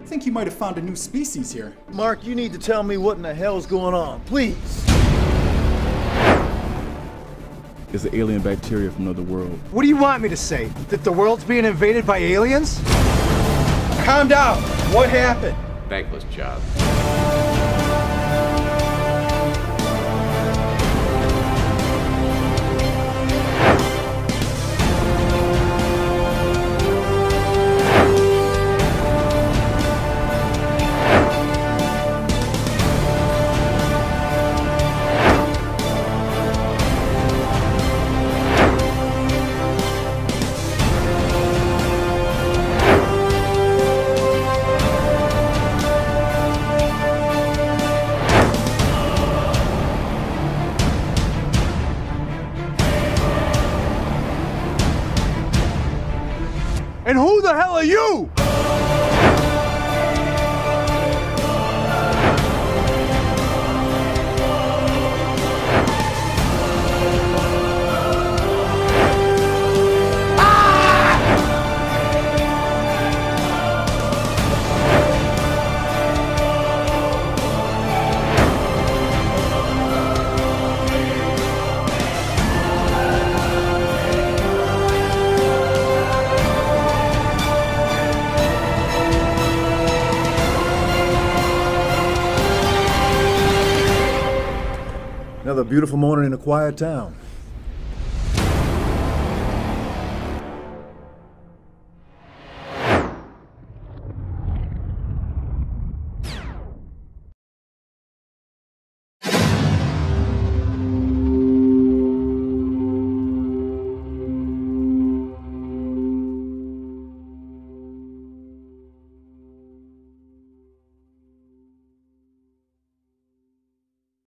think you might have found a new species here. Mark, you need to tell me what in the hell's going on, please. It's an alien bacteria from another world. What do you want me to say? That the world's being invaded by aliens? Calm down. What happened? Thankless job. And who the hell are you? Another beautiful morning in a quiet town.